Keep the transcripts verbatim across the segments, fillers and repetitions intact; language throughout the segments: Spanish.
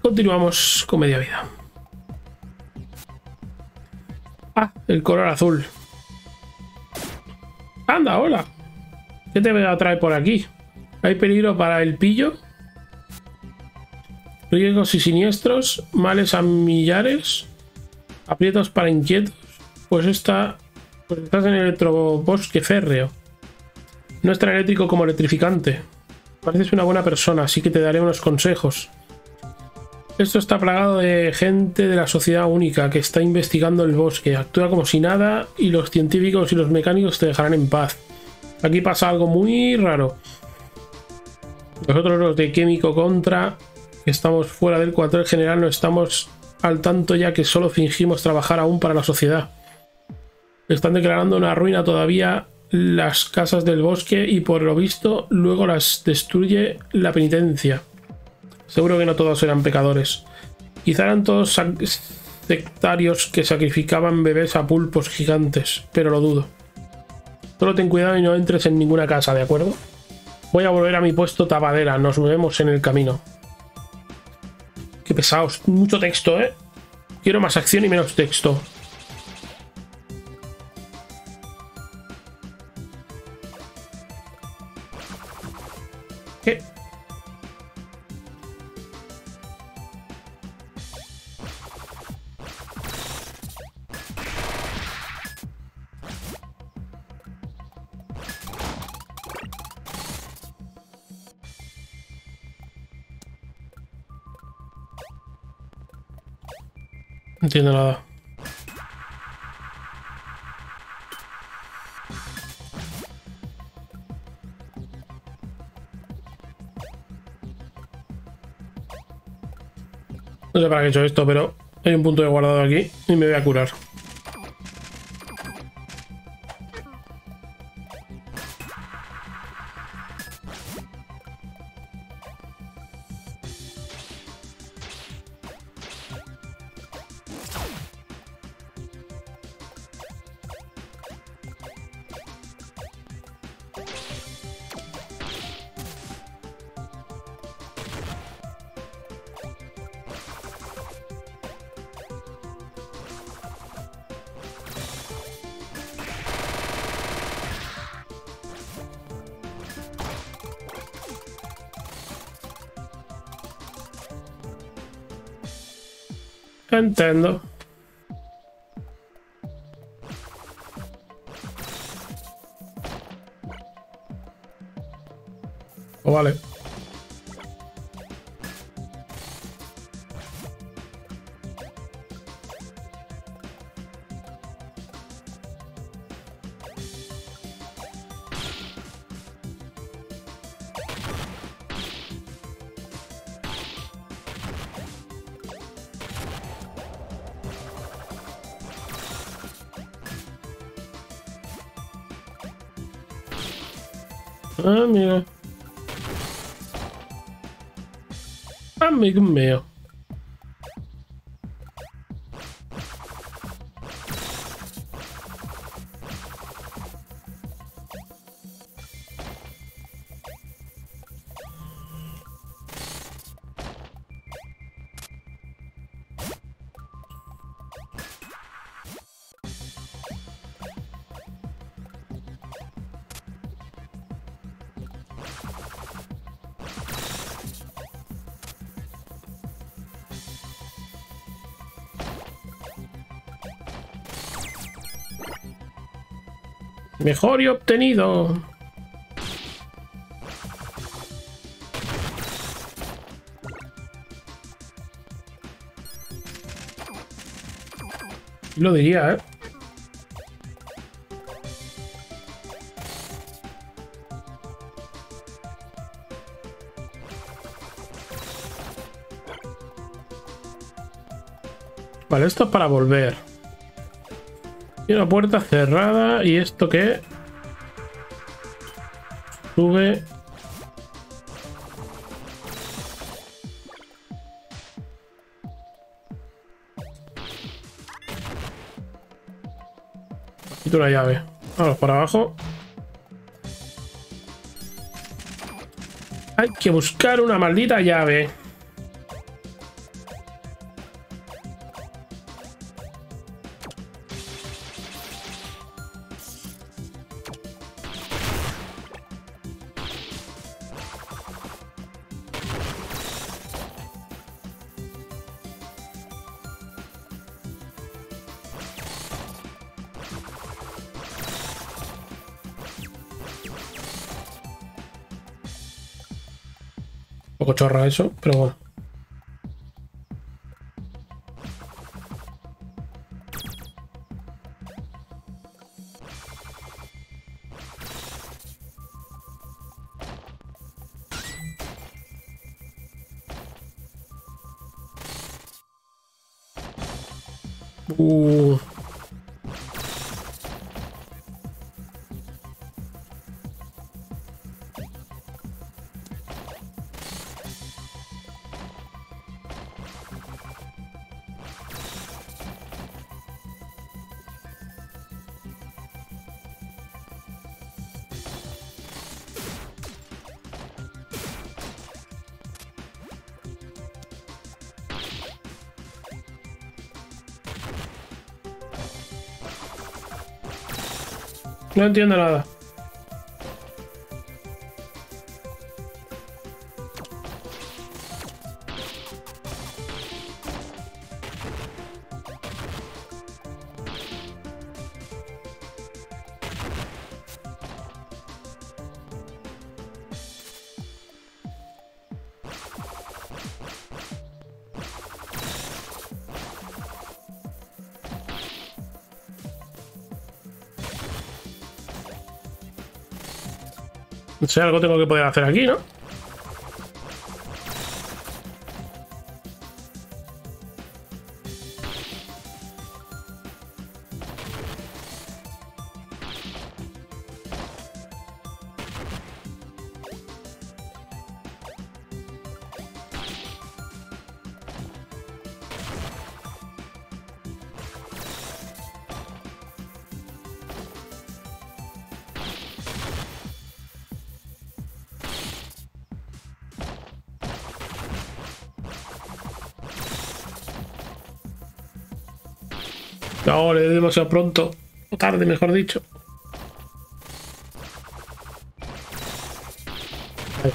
Continuamos con media vida. Ah, el color azul. Anda, hola. ¿Qué te voy a traer por aquí? ¿Hay peligro para el pillo? Riesgos y siniestros, males a millares, aprietos para inquietos. Pues, está, pues estás en el electrobosque férreo. No es tan eléctrico como electrificante. Pareces una buena persona, así que te daré unos consejos. Esto está plagado de gente de la sociedad única que está investigando el bosque. Actúa como si nada y los científicos y los mecánicos te dejarán en paz. Aquí pasa algo muy raro. Nosotros los de Químico Contra, que estamos fuera del cuartel general, no estamos al tanto ya que solo fingimos trabajar aún para la sociedad. Están declarando una ruina todavía las casas del bosque y por lo visto luego las destruye la penitencia. Seguro que no todos eran pecadores. Quizá eran todos sectarios que sacrificaban bebés a pulpos gigantes, pero lo dudo. Solo ten cuidado y no entres en ninguna casa, ¿de acuerdo? Voy a volver a mi puesto tapadera, nos vemos en el camino. Qué pesados, mucho texto, ¿eh? Quiero más acción y menos texto. ¿Qué? No entiendo nada. No sé para qué he hecho esto, pero hay un punto de guardado aquí y me voy a curar. Entiendo. Oh, vale. Ah, mira. Amigo mío. Mejor y obtenido. Lo diría, ¿eh? Vale, esto es para volver. Y una puerta cerrada. ¿Y esto qué? Sube. Quito una llave. Vamos para abajo. Hay que buscar una maldita llave. poco chorra eso, pero bueno. Uh. No entiendo nada. No sé, algo tengo que poder hacer aquí, ¿no? No, le doy demasiado pronto. O tarde, mejor dicho. Ahí.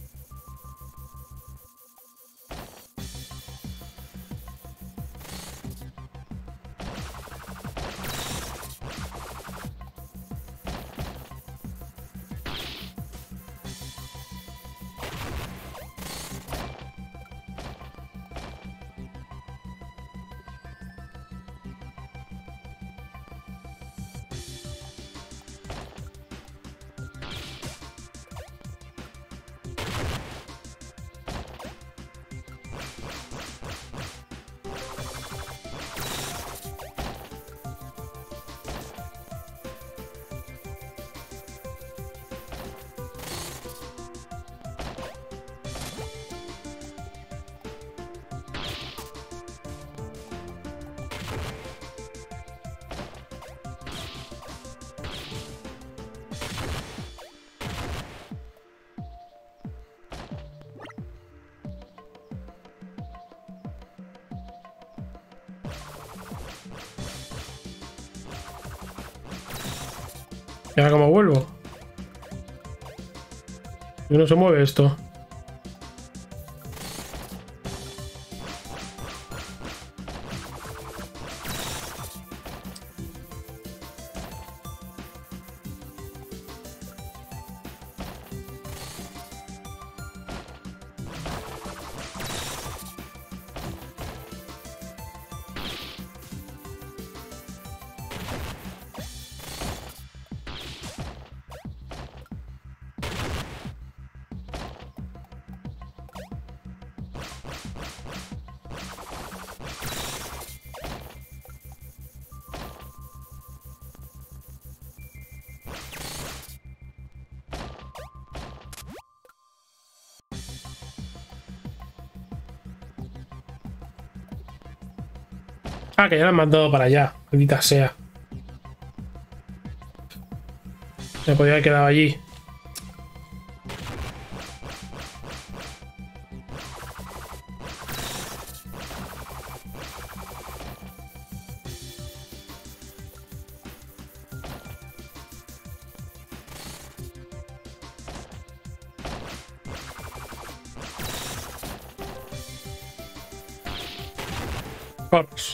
¿Y ahora cómo vuelvo? ¿Y no se mueve esto? Ah, que ya la han mandado para allá. Maldita sea. Me podía haber quedado allí. Corps.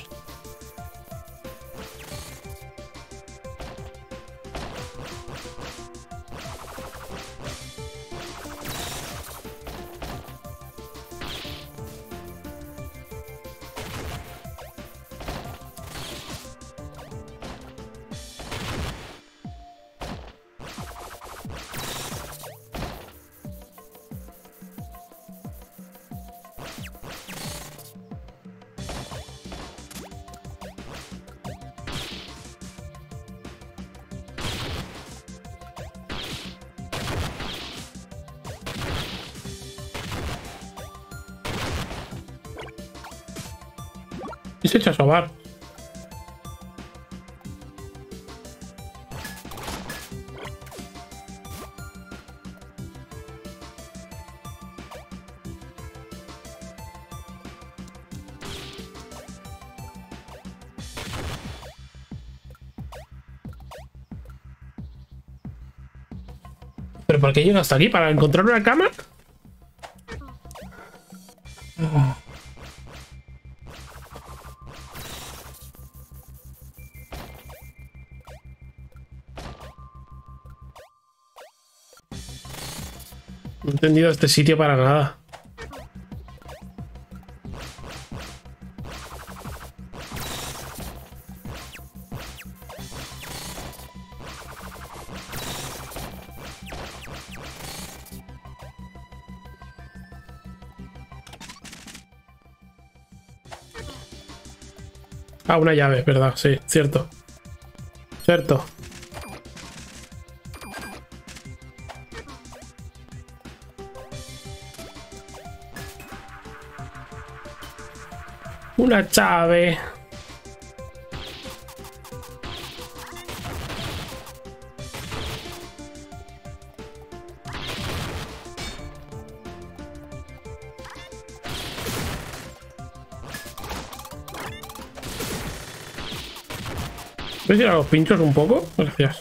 Y se echa a sobar. ¿Pero por qué llega hasta aquí? ¿Para encontrar una cama? No he entendido este sitio para nada. Ah, una llave, verdad, sí, cierto. Cierto. Una llave. ¿Puedes ir a los pinchos un poco? Gracias.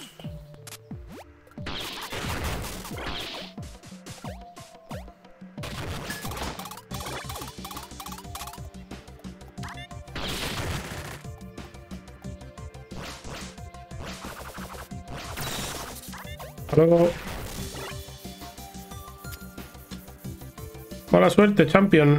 Hasta luego. Mala suerte, champion.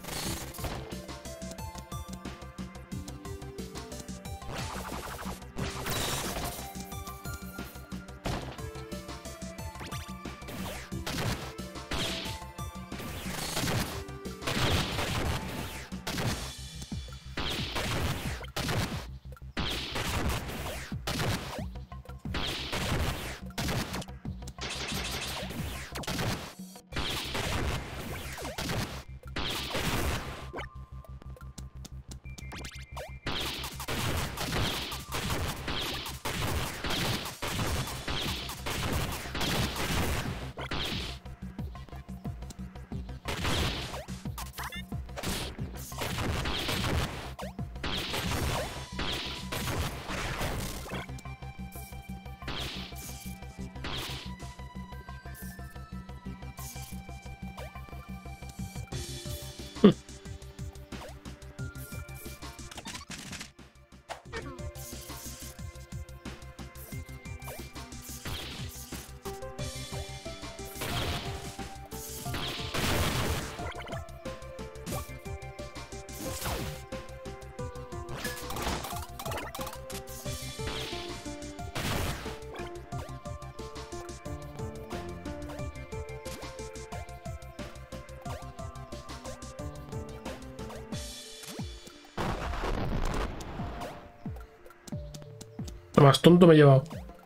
Lo más tonto me he llevado.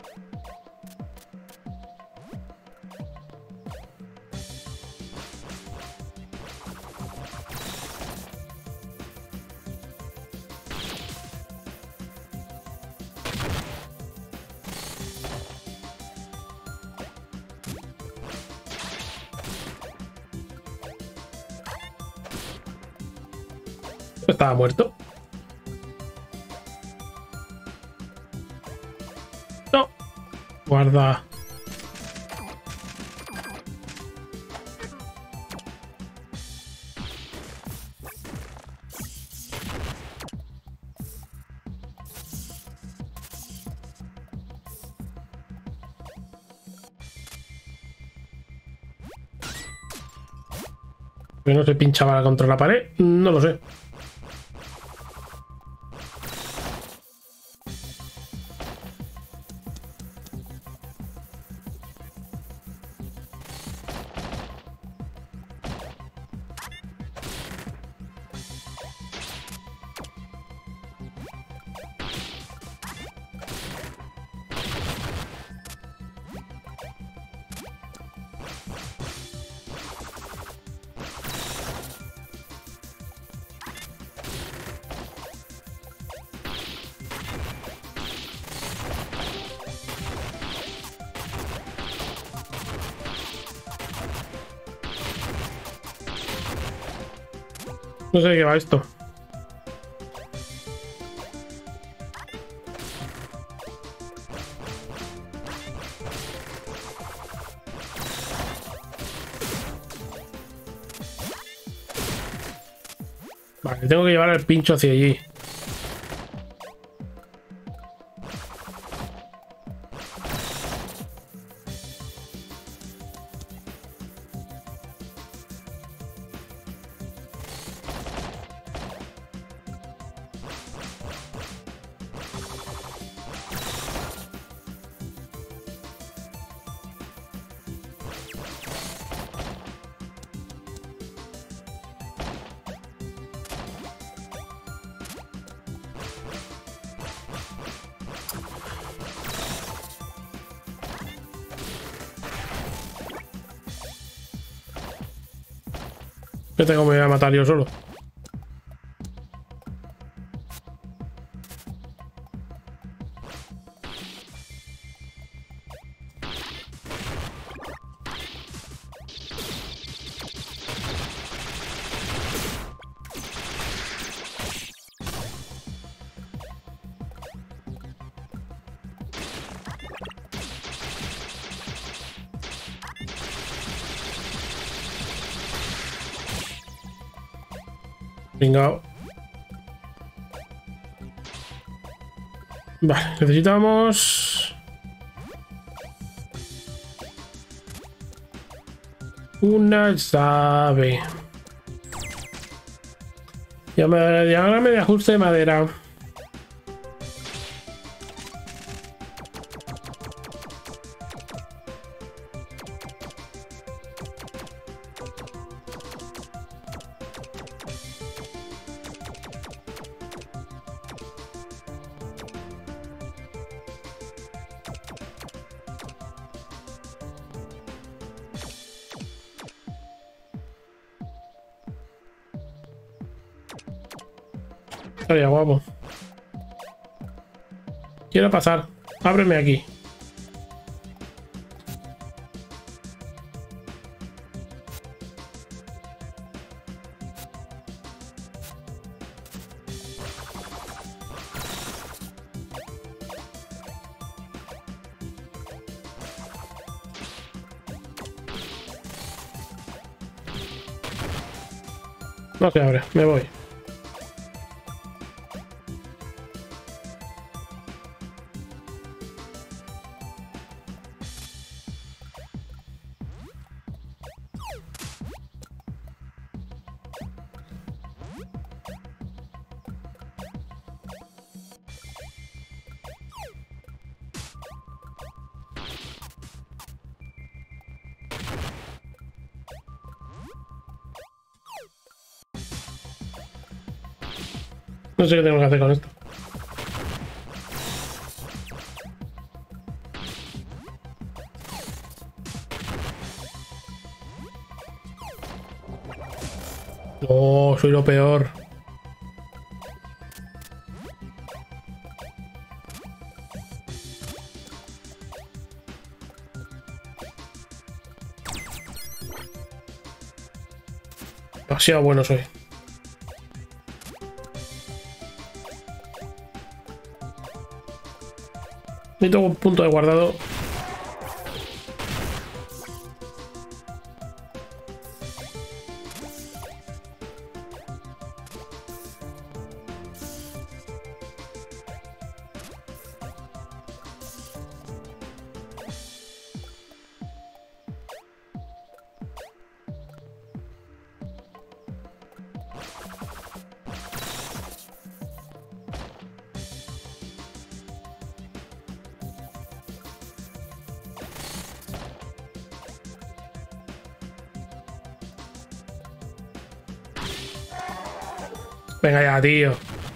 Estaba muerto. No. Guarda. ¿Que no se pinchaba contra la pared? No lo sé. No sé de qué va esto. Vale, tengo que llevar el pincho hacia allí. Que tengo que me voy a matar yo solo. Venga. Vale, necesitamos una llave. Diagrama de ajuste de madera. Estaría guapo. Quiero pasar. Ábreme aquí. No se abre, me voy. No sé qué tengo que hacer con esto. No, soy lo peor. Demasiado bueno soy. Necesito un punto de guardado. Venga ya, tío.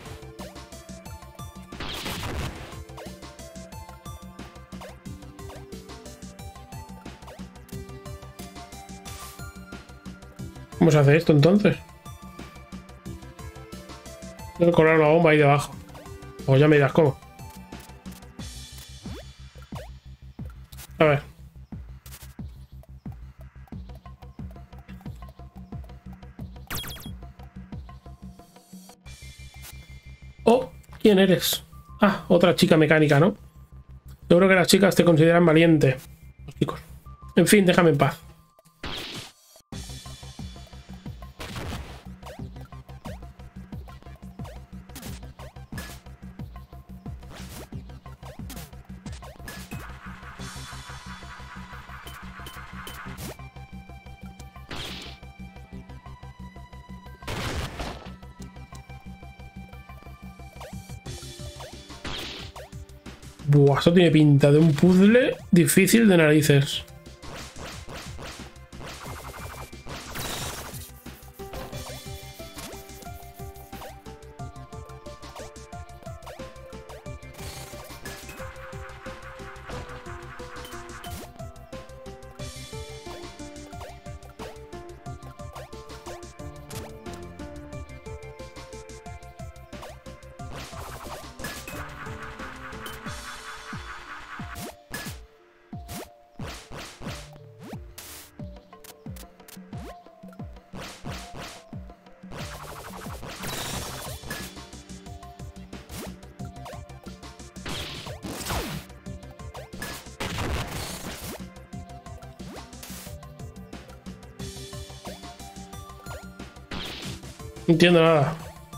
¿Cómo se hace esto entonces? Tengo que colar una bomba ahí debajo. O ya me dirás cómo. A ver. Oh, ¿quién eres? Ah, otra chica mecánica, ¿no? Seguro que las chicas te consideran valiente. Los chicos. En fin, déjame en paz. Buah, esto tiene pinta de un puzzle difícil de narices. No entiendo nada.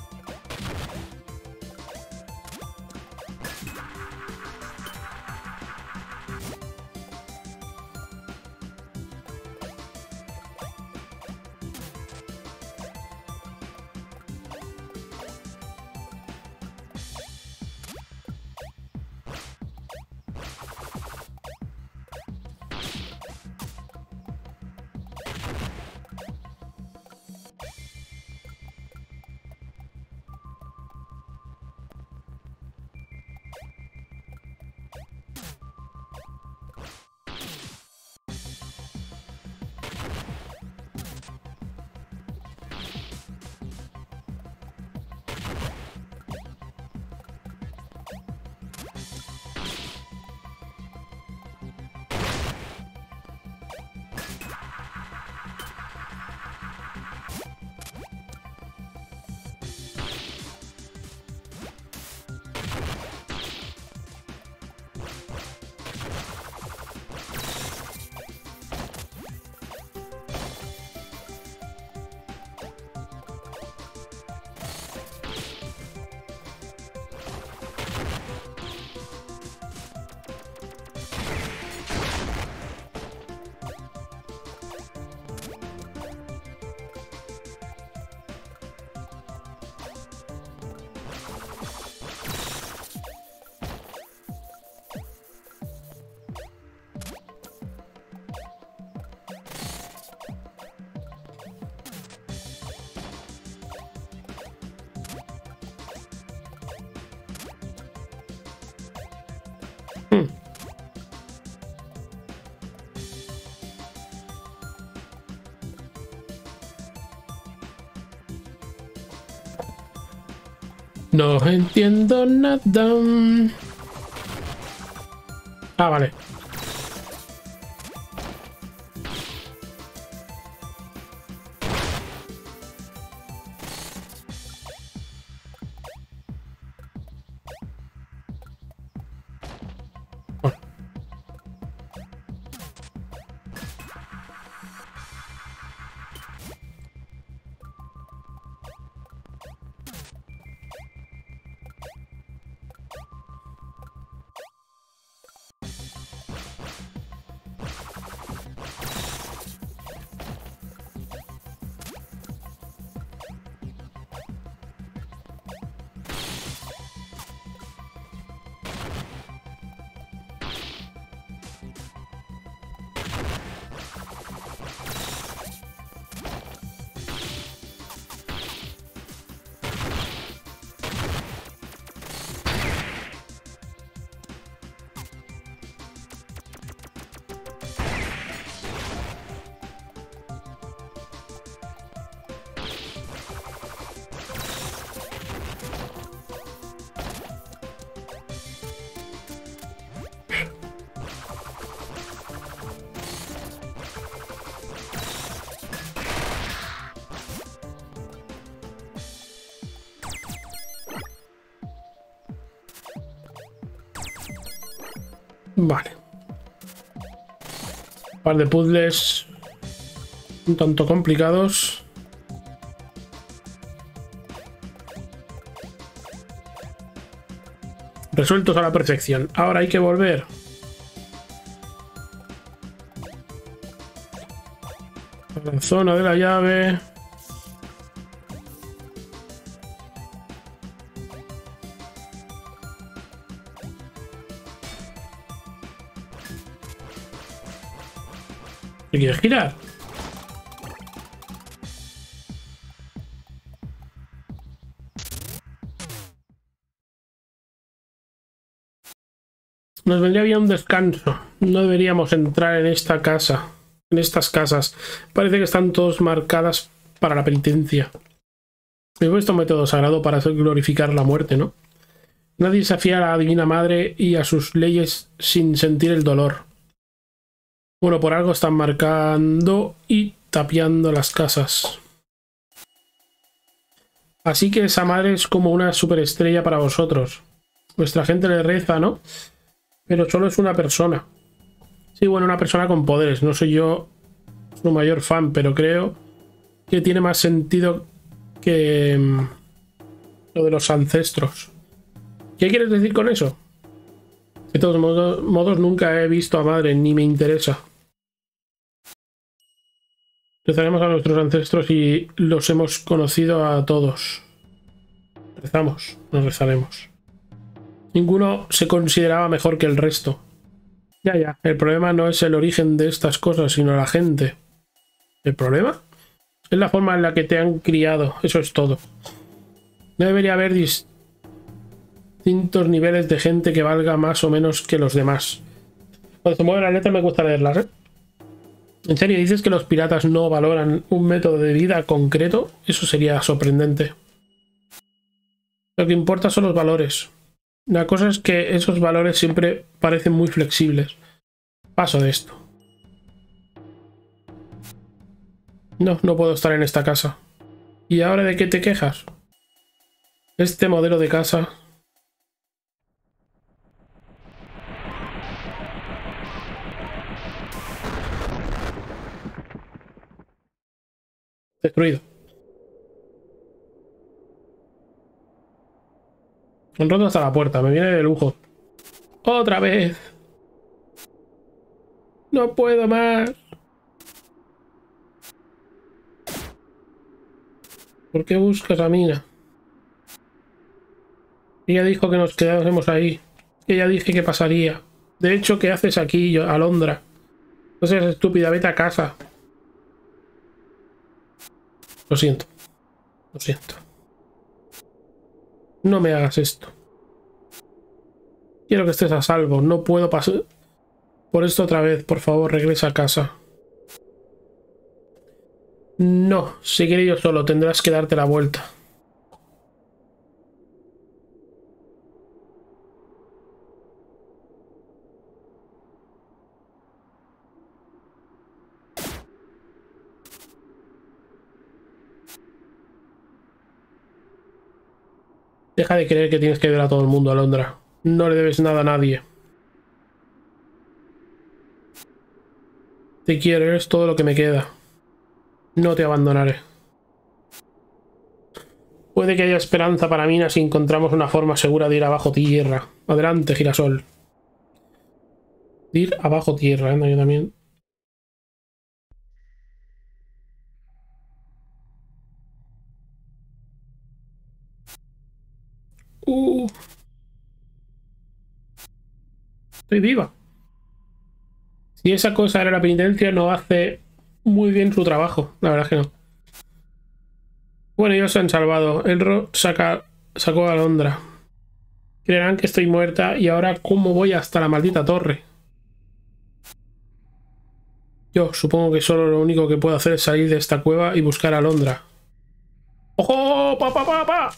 Hmm. No entiendo nada. Ah, vale. Vale. Un par de puzzles un tanto complicados. Resueltos a la perfección. Ahora hay que volver. A la zona de la llave. ¿Te quieres girar? Nos vendría bien un descanso. No deberíamos entrar en esta casa. En estas casas. Parece que están todas marcadas para la penitencia. He puesto un método sagrado para glorificar la muerte, ¿no? Nadie desafía a la Divina Madre y a sus leyes sin sentir el dolor. Bueno, por algo están marcando y tapiando las casas. Así que esa madre es como una superestrella para vosotros. Vuestra gente le reza, ¿no? Pero solo es una persona. Sí, bueno, una persona con poderes. No soy yo su mayor fan, pero creo que tiene más sentido que mmm, lo de los ancestros. ¿Qué quieres decir con eso? De todos modos, modos nunca he visto a madre, ni me interesa. Rezaremos a nuestros ancestros y los hemos conocido a todos. Rezamos, nos rezaremos. Ninguno se consideraba mejor que el resto. Ya, ya. El problema no es el origen de estas cosas, sino la gente. ¿El problema? Es la forma en la que te han criado. Eso es todo. No debería haber distintos niveles de gente que valga más o menos que los demás. Cuando se mueven las letras me gusta leerlas, ¿eh? ¿En serio dices que los piratas no valoran un método de vida concreto? Eso sería sorprendente. Lo que importa son los valores. La cosa es que esos valores siempre parecen muy flexibles. Paso de esto. No, no puedo estar en esta casa. ¿Y ahora de qué te quejas? Este modelo de casa... Destruido. Han roto hasta la puerta. Me viene de lujo. ¡Otra vez! ¡No puedo más! ¿Por qué buscas a Mina? Ella dijo que nos quedásemos ahí. Ella dije que pasaría. De hecho, ¿qué haces aquí, yo, Alondra? No seas estúpida, vete a casa. Lo siento. Lo siento. No me hagas esto. Quiero que estés a salvo. No puedo pasar por esto otra vez. Por favor, regresa a casa. No, seguiré yo solo. Tendrás que darte la vuelta. Deja de creer que tienes que ver a todo el mundo, Alondra. No le debes nada a nadie. Te quiero, eres todo lo que me queda. No te abandonaré. Puede que haya esperanza para Mina si encontramos una forma segura de ir abajo tierra. Adelante, girasol. De ir abajo tierra, ¿eh? Yo también. Uh. Estoy viva. Si esa cosa era la penitencia, no hace muy bien su trabajo. La verdad es que no. Bueno, ellos se han salvado. Elro saca, sacó a Alondra. Creerán que estoy muerta y ahora ¿cómo voy hasta la maldita torre? Yo supongo que solo lo único que puedo hacer es salir de esta cueva y buscar a Alondra. ¡Ojo! ¡Pa, pa, pa, pa!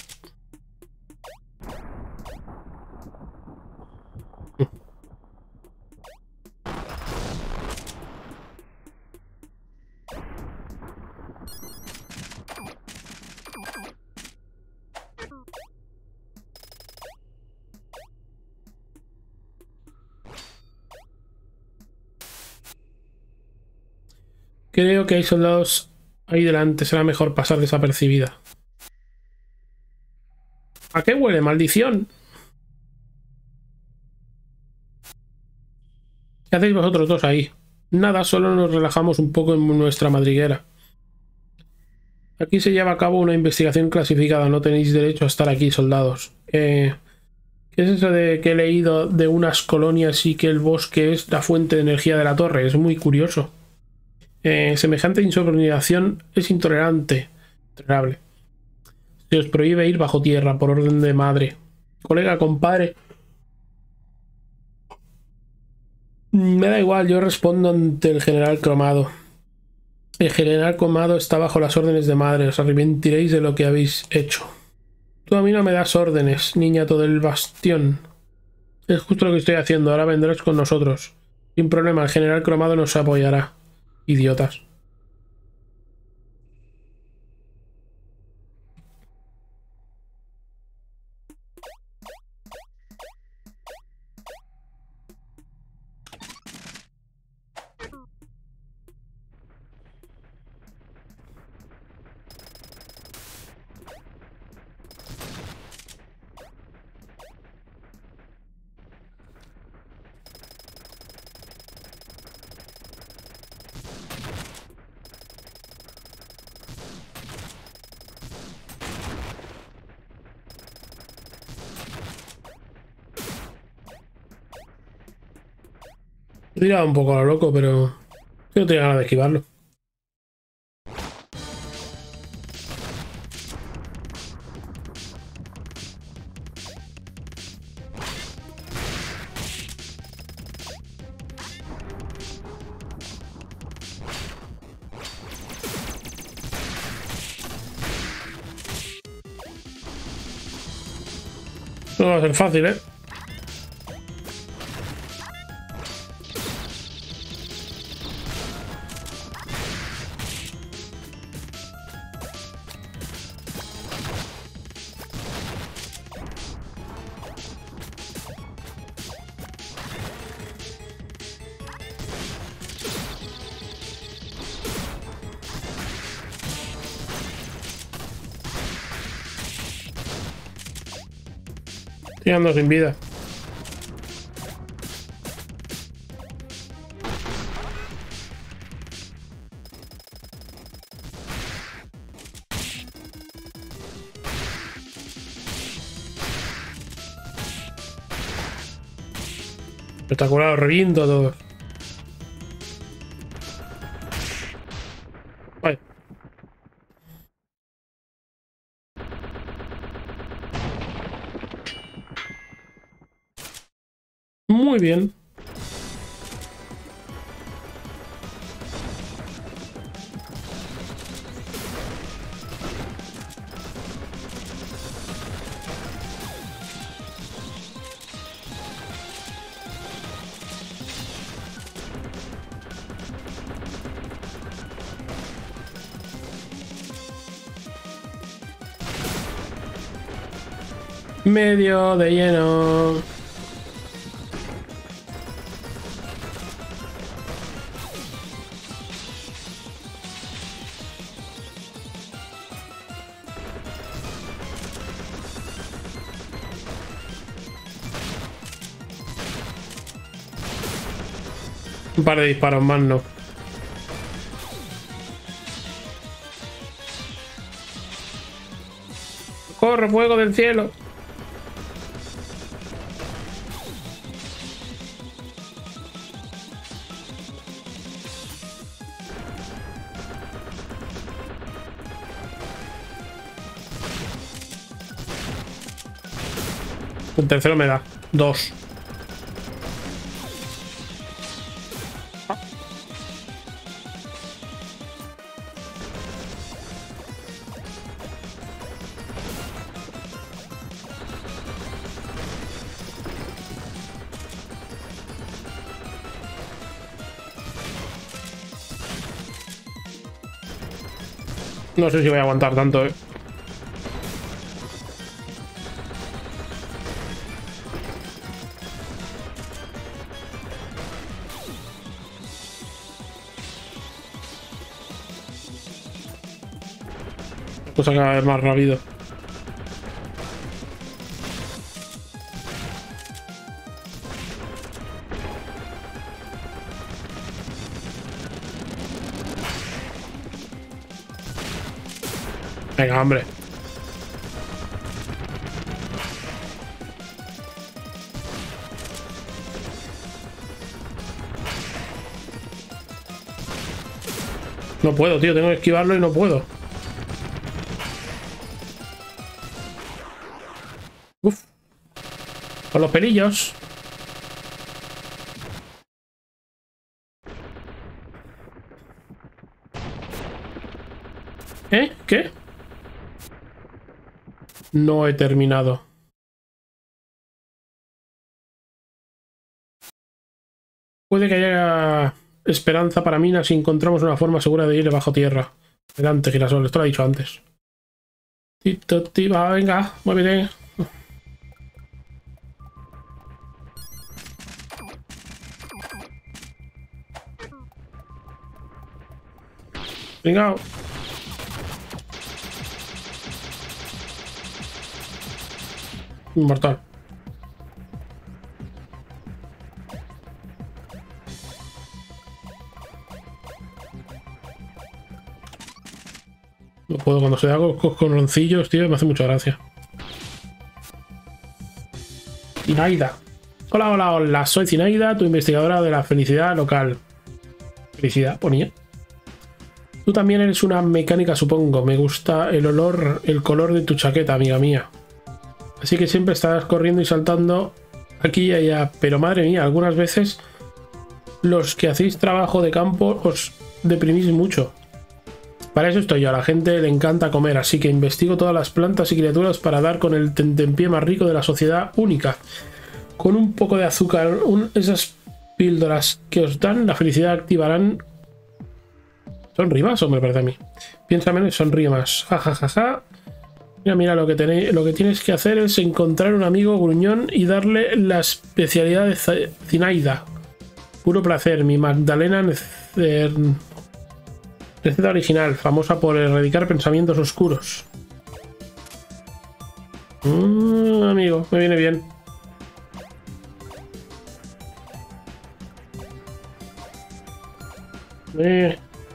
Creo que hay soldados ahí delante. Será mejor pasar desapercibida. ¿A qué huele? ¡Maldición! ¿Qué hacéis vosotros dos ahí? Nada, solo nos relajamos un poco en nuestra madriguera. Aquí se lleva a cabo una investigación clasificada. No tenéis derecho a estar aquí, soldados. Eh, ¿Qué es eso de que he leído de unas colonias y que el bosque es la fuente de energía de la torre? Es muy curioso. Eh, semejante insubordinación es intolerante. Intolerable. Se os prohíbe ir bajo tierra por orden de madre. Colega, compadre. Me da igual, yo respondo ante el general Cromado. El general Cromado está bajo las órdenes de madre. Os arrepentiréis de lo que habéis hecho. Tú a mí no me das órdenes, niñato del bastión. Es justo lo que estoy haciendo. Ahora vendrás con nosotros. Sin problema, el general Cromado nos apoyará. Idiotas. He tirado un poco a lo loco, pero yo no tenía ganas de esquivarlo. No va a ser fácil, ¿eh? Estoy andando sin vida. Espectacular, reviento a todos. Vale. Muy bien. Medio de lleno. Un par de disparos más, no. ¡Corre, fuego del cielo! El tercero me da. Dos. No sé si voy a aguantar tanto, eh. cosas cada vez más rápido. Venga, hombre. No puedo, tío. Tengo que esquivarlo y no puedo. Uf. Con los pelillos. ¿Eh? ¿Qué? No he terminado. Puede que haya esperanza para Mina si encontramos una forma segura de ir bajo tierra. Adelante, girasol. Esto lo he dicho antes. Tito, tito, va, venga, muévete. Venga. Inmortal. No puedo, cuando se da con, con roncillos, tío, me hace mucha gracia. Zinaida. Hola, hola, hola. Soy Zinaida, tu investigadora de la felicidad local. Felicidad, ponía. Tú también eres una mecánica, supongo. Me gusta el olor, el color de tu chaqueta, amiga mía. Así que siempre estarás corriendo y saltando aquí y allá. Pero madre mía, algunas veces los que hacéis trabajo de campo os deprimís mucho. Para eso estoy yo. A la gente le encanta comer, así que investigo todas las plantas y criaturas para dar con el tentempié más rico de la sociedad única. Con un poco de azúcar, un, esas píldoras que os dan la felicidad activarán... ¿Son rimas o me parece a mí? Piensa menos y sonríe más. Ja, ja, ja, ja. Mira, mira, lo que, tenéis, lo que tienes que hacer es encontrar un amigo gruñón y darle la especialidad de Zinaida. Puro placer, mi Magdalena Necer... Receta original, famosa por erradicar pensamientos oscuros. Mm, amigo, me viene bien. Eh...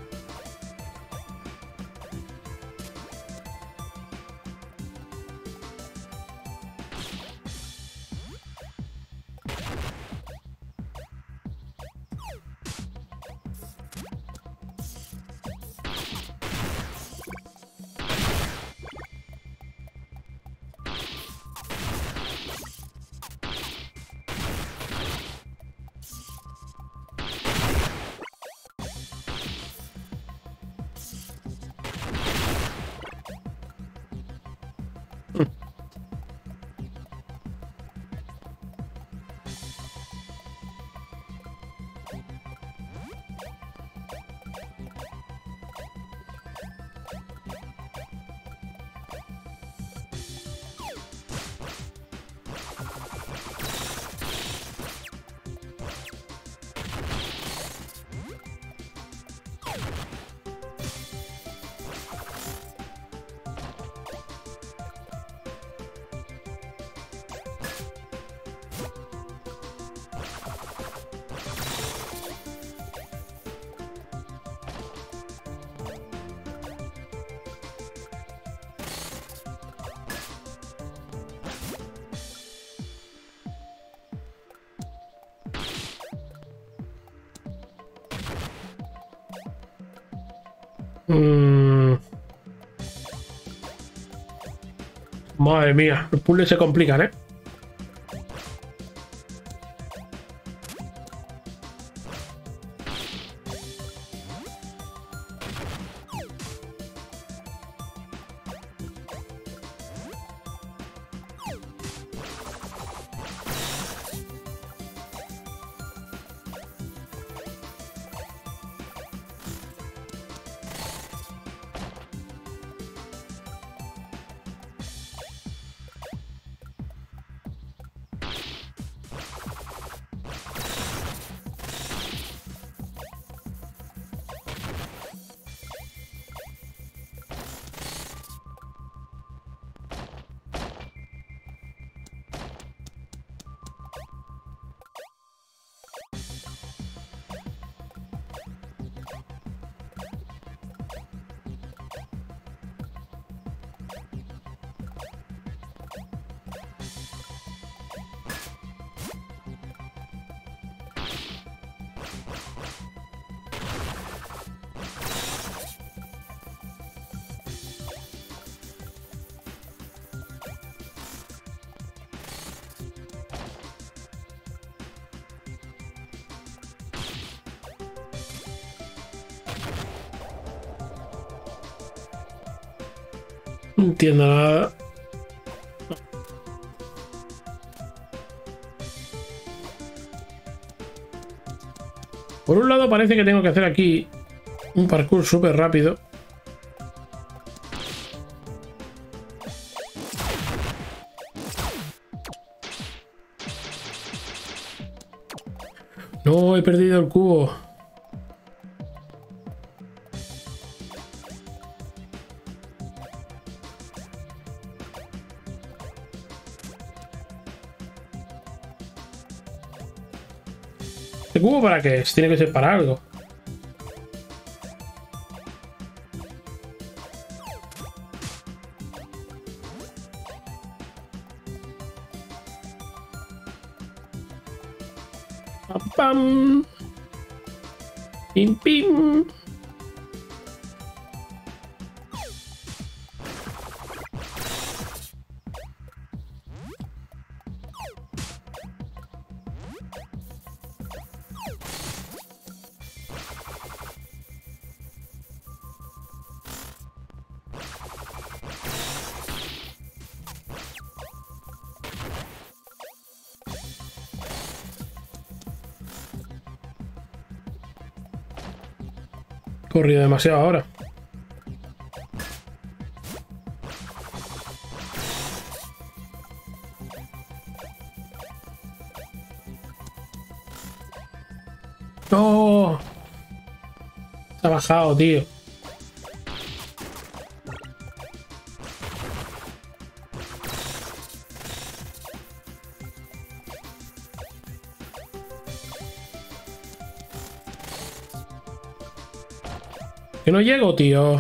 Mm. Madre mía, los puzzles se complican, ¿eh? No entiendo nada. Por un lado parece que tengo que hacer aquí un parkour súper rápido. No, he perdido el cubo. ¿Este cubo para qué es? Tiene que ser para algo. Pam, pam. Pim, pim. Corrido demasiado ahora. ¡No! Se ha bajado, tío. Que no llego, tío.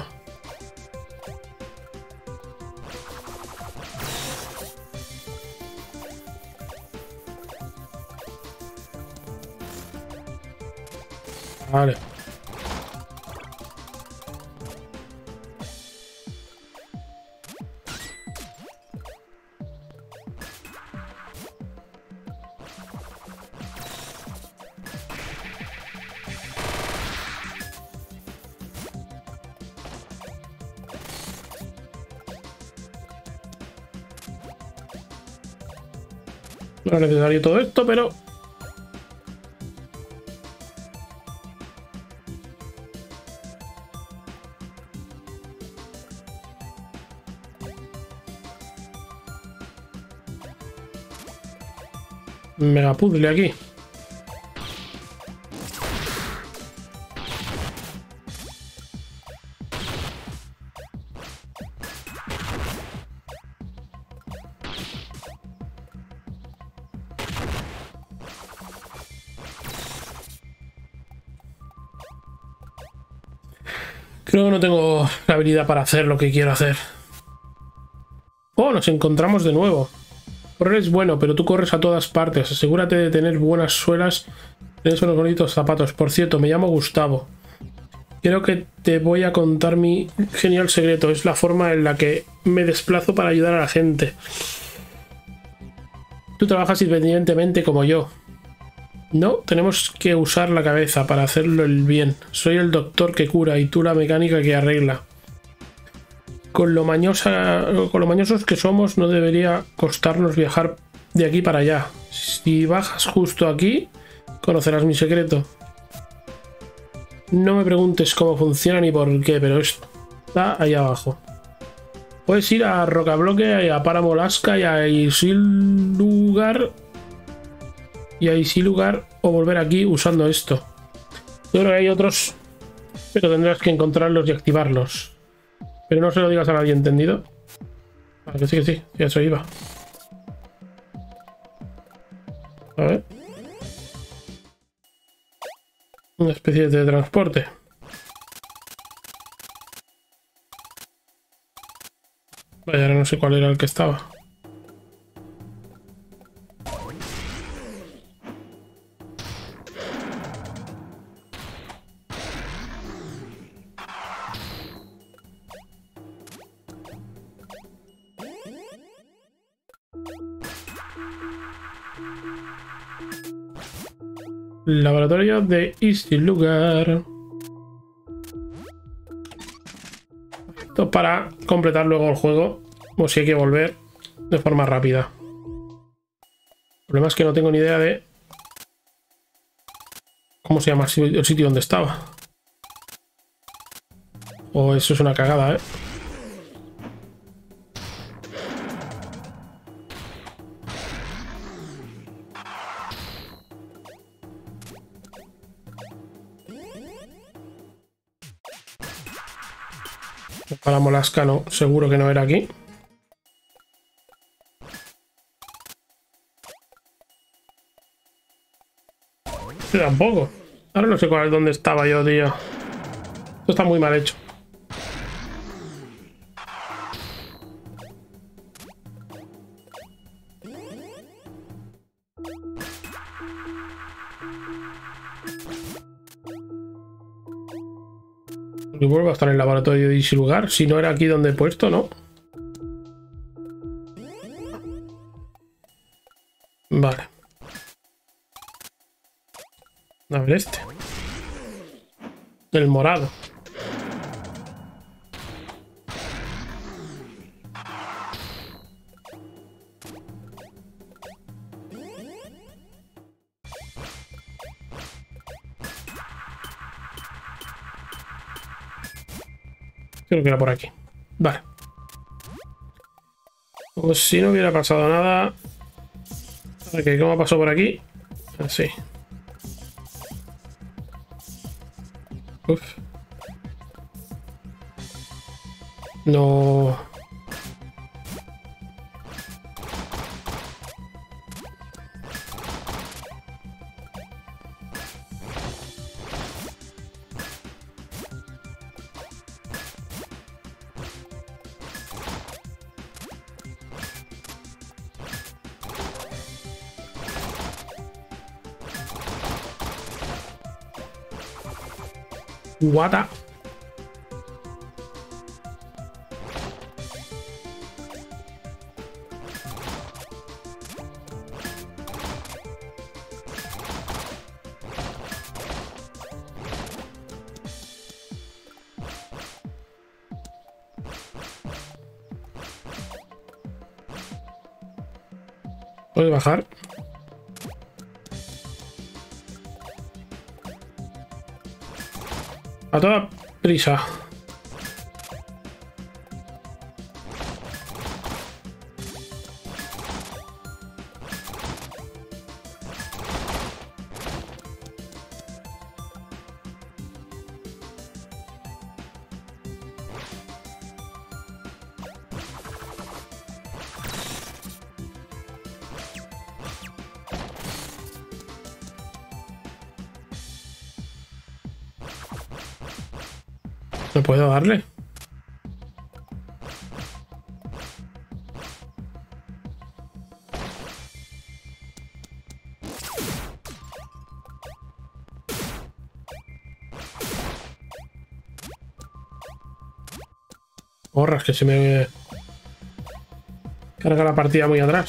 Vale. No es necesario todo esto, pero... Mega puzzle aquí. Creo que no tengo la habilidad para hacer lo que quiero hacer. Oh, nos encontramos de nuevo. Correr es bueno, pero tú corres a todas partes. Asegúrate de tener buenas suelas. Tienes unos bonitos zapatos. Por cierto, me llamo Gustavo. Creo que te voy a contar mi genial secreto. Es la forma en la que me desplazo para ayudar a la gente. Tú trabajas independientemente como yo. No, tenemos que usar la cabeza para hacerlo el bien. Soy el doctor que cura y tú la mecánica que arregla. Con lo mañosa, con lo mañosos que somos, no debería costarnos viajar de aquí para allá. Si bajas justo aquí, conocerás mi secreto. No me preguntes cómo funciona ni por qué, pero está ahí abajo. Puedes ir a Rocabloque, a Paramolaska y a Isilugar y a Isilugar o volver aquí usando esto. Yo creo que hay otros, pero tendrás que encontrarlos y activarlos. Pero no se lo digas a nadie, ¿entendido? Ah, que sí, que sí, que eso iba. A ver. Una especie de transporte. Vaya, ahora no sé cuál era el que estaba. Laboratorio de Isilugar. Top. para completar luego el juego, o si hay que volver de forma rápida. El problema es que no tengo ni idea de cómo se llama el sitio donde estaba. O eso es una cagada, ¿eh? Para Molasca no, seguro que no era aquí. Tampoco. Ahora no sé cuál, dónde estaba yo, tío. Esto está muy mal hecho. Y vuelvo a estar en el laboratorio de ese lugar. Si no era aquí donde he puesto, ¿no? Vale. A ver este. El morado. Creo que era por aquí. Vale. Como si no hubiera pasado nada. Ok, ¿cómo pasó por aquí? Así. Uf. No. Guata. ¿Puedes bajar? A toda prisa. ¿No puedo darle? Porras, que se me carga la partida muy atrás.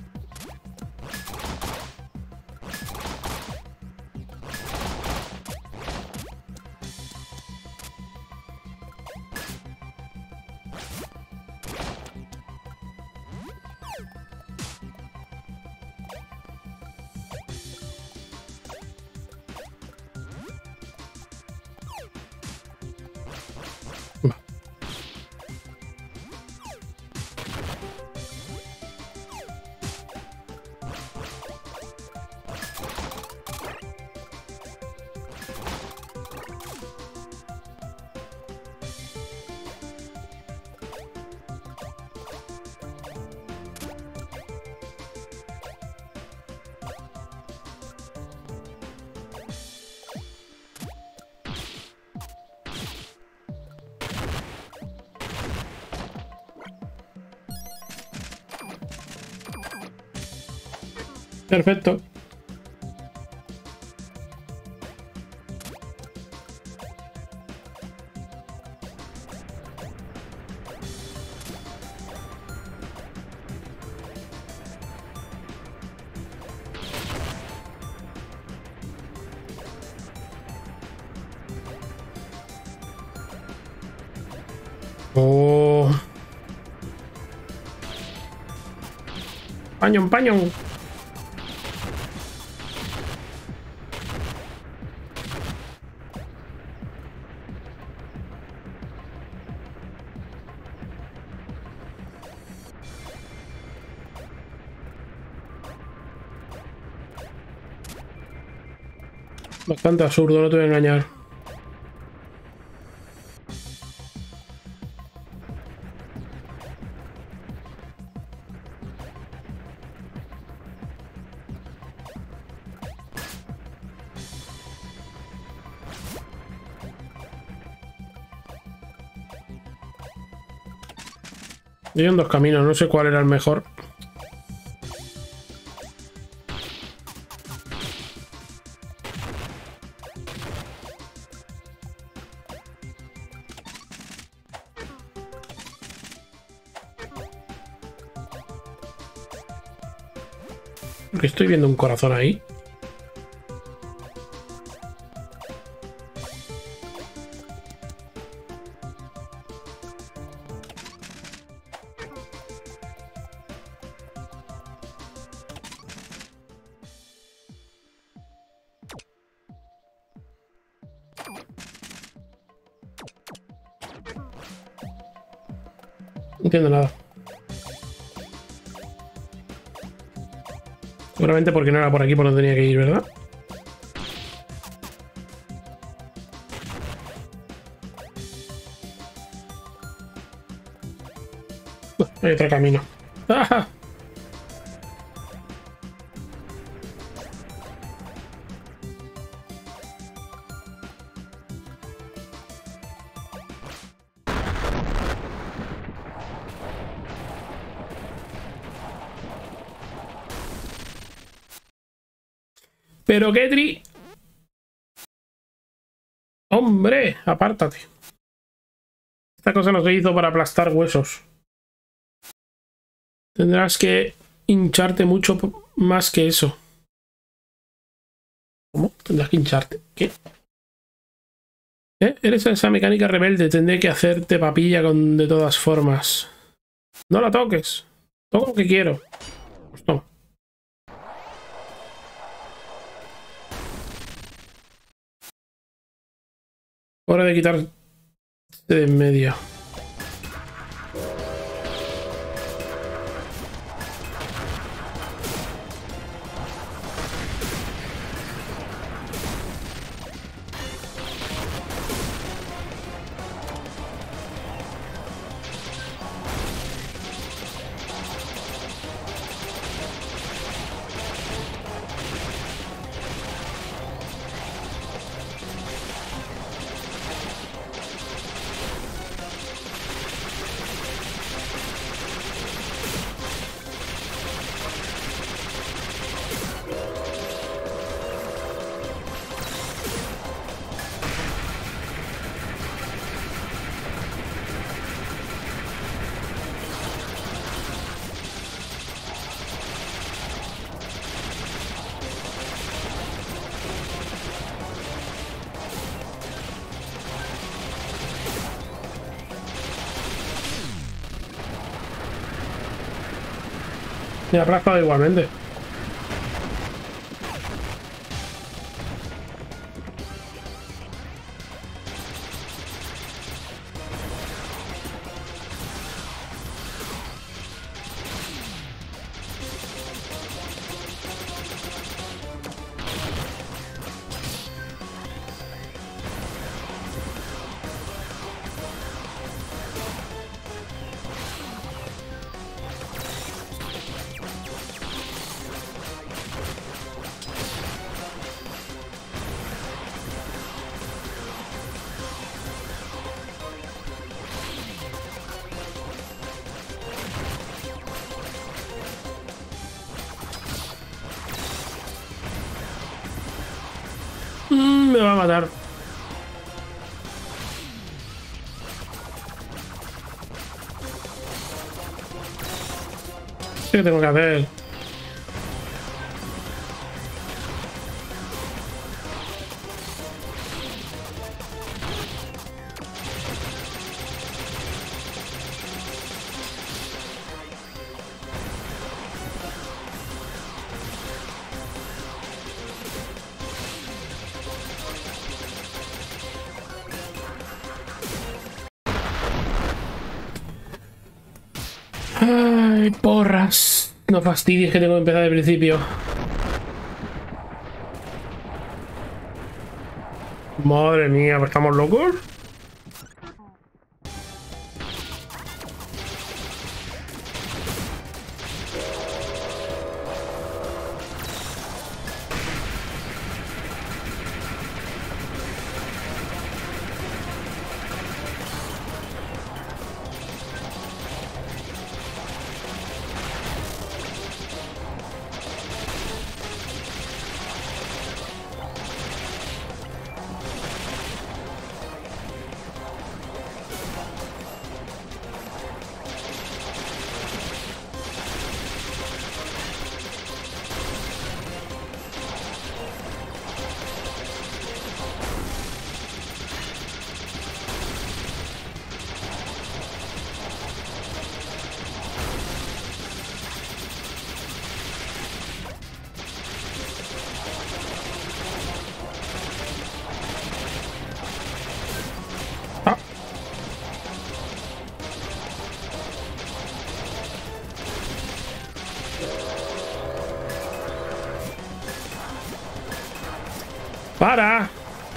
Perfecto. Oh. Pañón, pañón. Bastante absurdo, no te voy a engañar. Hay en dos caminos, no sé cuál era el mejor. Porque estoy viendo un corazón ahí. No entiendo nada. Seguramente porque no era por aquí por donde tenía que ir, ¿verdad? No, hay otro camino. ¡Ah! Pero Ketri... ¡Hombre! Apártate. Esta cosa no se hizo para aplastar huesos. Tendrás que hincharte mucho más que eso. ¿Cómo? Tendrás que hincharte. ¿Qué? ¿Eh? Eres esa mecánica rebelde. Tendré que hacerte papilla con de todas formas. No la toques. Toco lo que quiero. Pues no. Hora de quitar de en medio. Me ha aplastado igualmente. Mm, me va a matar. ¿Qué tengo que hacer? Ay, porras. No fastidies que tengo que empezar de principio. Madre mía, ¿estamos locos? Ah. ¡Para!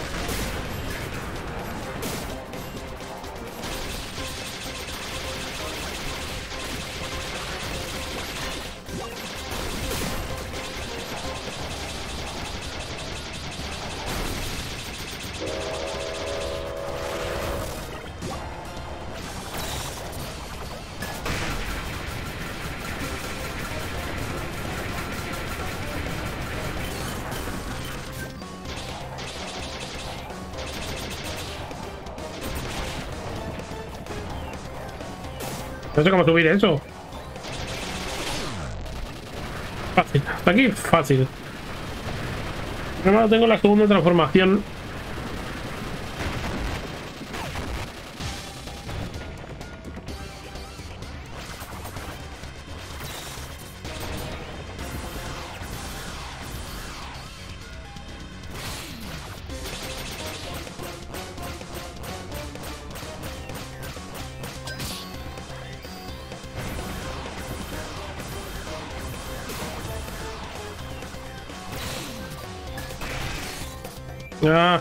No sé cómo subir eso. Fácil. Hasta aquí, fácil. Primero tengo la segunda transformación. Ah.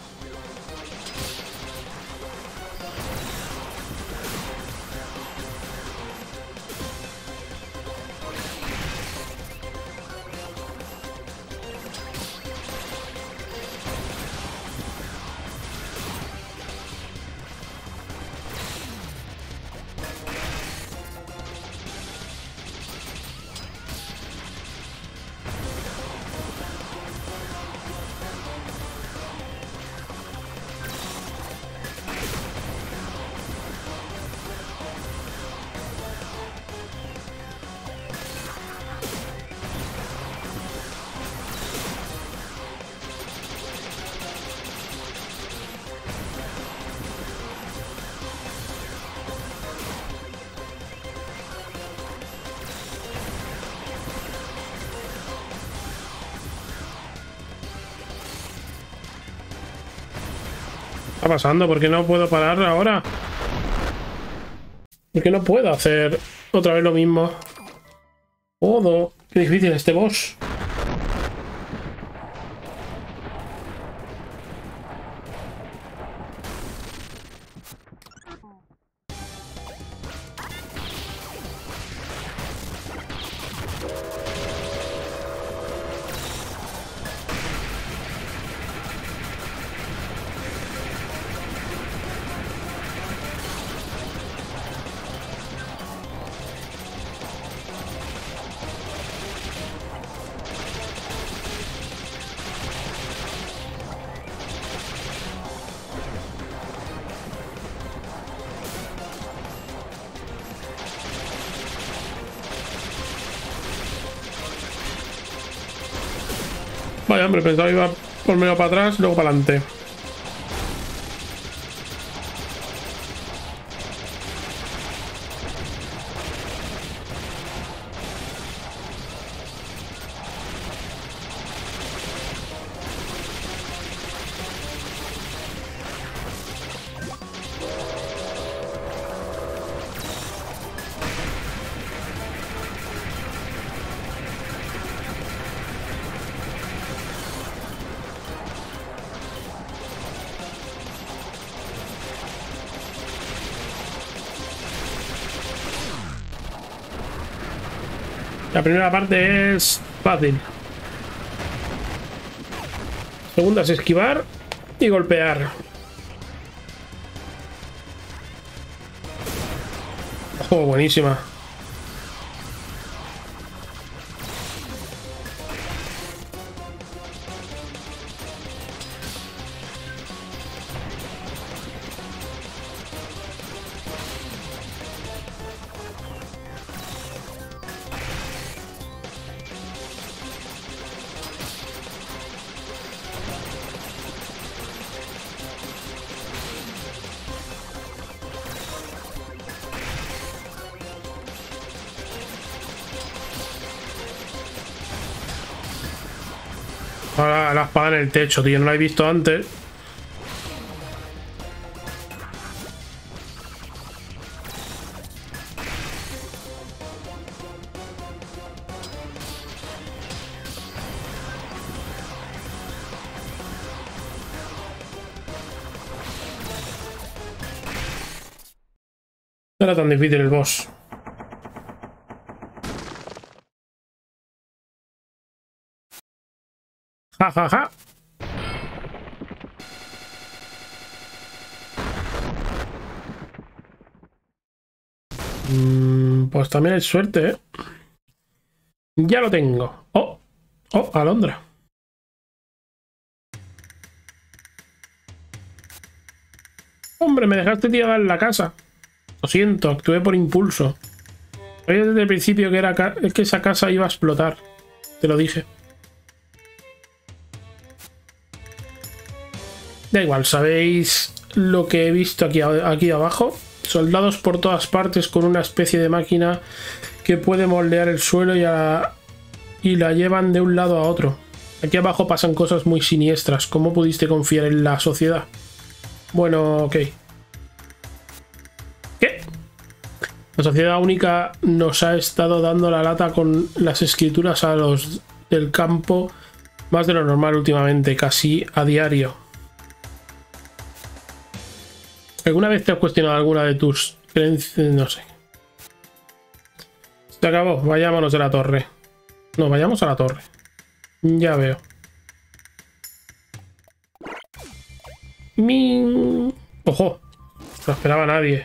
¿Qué está pasando? ¿Por qué no puedo parar ahora? ¿Por qué no puedo hacer otra vez lo mismo? Joder, qué difícil este boss. Vaya, hombre, pensaba que iba por medio para atrás, luego para adelante. La primera parte es fácil. Segunda es esquivar y golpear. Oh, buenísima. Ahora la espada en el techo, tío. No la he visto antes. No era tan difícil el boss. Ja, ja, ja. Mm, pues también hay suerte, ¿eh? Ya lo tengo. Oh, oh, Alondra. Hombre, me dejaste tirada en la casa. Lo siento, actué por impulso. Sabía desde el principio que, era que esa casa iba a explotar. Te lo dije. Da igual, ¿sabéis lo que he visto aquí, aquí abajo? Soldados por todas partes con una especie de máquina que puede moldear el suelo y, a, y la llevan de un lado a otro. Aquí abajo pasan cosas muy siniestras. ¿Cómo pudiste confiar en la sociedad? Bueno, ok. ¿Qué? La sociedad única nos ha estado dando la lata con las escrituras a los del campo más de lo normal últimamente, casi a diario. ¿Alguna vez te has cuestionado alguna de tus creencias? No sé. Se acabó. Vayámonos de la torre. No, vayamos a la torre. Ya veo. ¡Min! ¡Ojo! No esperaba a nadie.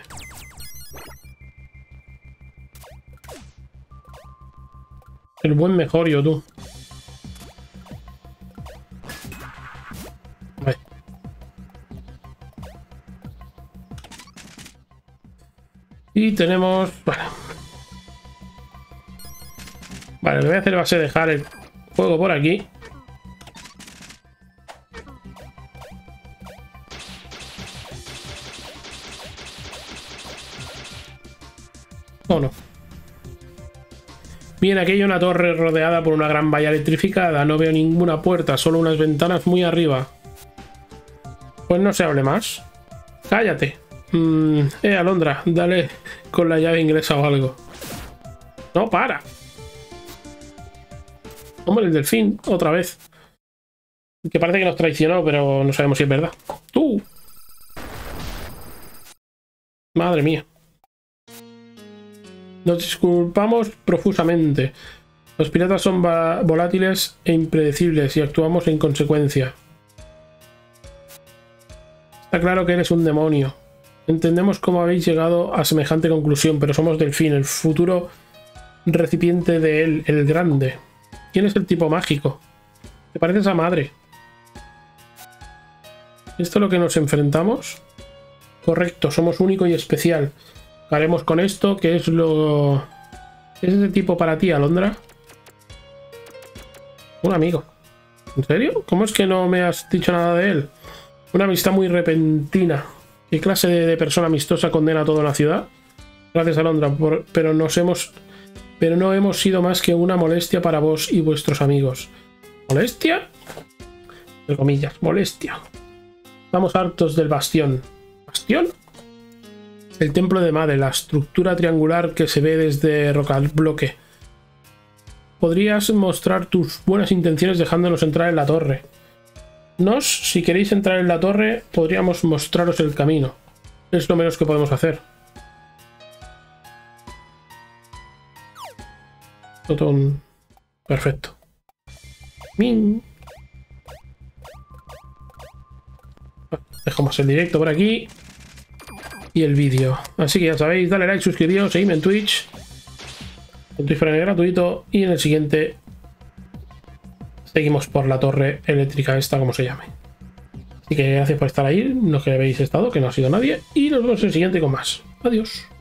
El buen Mejorio, tú. Vale. Y tenemos... Vale. Vale, lo que voy a hacer va a ser dejar el fuego por aquí. ¿O no? Bien, aquí hay una torre rodeada por una gran valla electrificada. No veo ninguna puerta, solo unas ventanas muy arriba. Pues no se hable más. Cállate. Mm, eh, Alondra, dale con la llave inglesa o algo. No, para. Hombre, el delfín, otra vez. Que parece que nos traicionó, pero no sabemos si es verdad. ¡Tú! Madre mía. Nos disculpamos profusamente. Los piratas son volátiles e impredecibles y actuamos en consecuencia. Está claro que eres un demonio. Entendemos cómo habéis llegado a semejante conclusión, pero somos Delfín, el futuro recipiente de él, el grande. ¿Quién es el tipo mágico? ¿Te pareces a madre? ¿Esto es lo que nos enfrentamos? Correcto, somos único y especial. ¿Qué haremos con esto? ¿Qué es lo... ¿Qué es ese tipo para ti, Alondra? Un amigo. ¿En serio? ¿Cómo es que no me has dicho nada de él? Una amistad muy repentina. ¿Qué clase de persona amistosa condena a toda la ciudad? Gracias, Alondra, por... pero nos hemos... Pero no hemos sido más que una molestia para vos y vuestros amigos. ¿Molestia? Entre comillas, molestia. Estamos hartos del bastión. ¿Bastión? El templo de Made, la estructura triangular que se ve desde Rocabloque. Podrías mostrar tus buenas intenciones dejándonos entrar en la torre. Nos, si queréis entrar en la torre, podríamos mostraros el camino. Es lo menos que podemos hacer. Botón. Perfecto. Min. Dejamos el directo por aquí. Y el vídeo. Así que ya sabéis, dale like, suscribíos, seguidme en Twitch. En Twitch para gratuito. Y en el siguiente seguimos por la torre eléctrica esta, como se llame. Así que gracias por estar ahí, los que habéis estado, que no ha sido nadie. Y nos vemos en el siguiente con más. Adiós.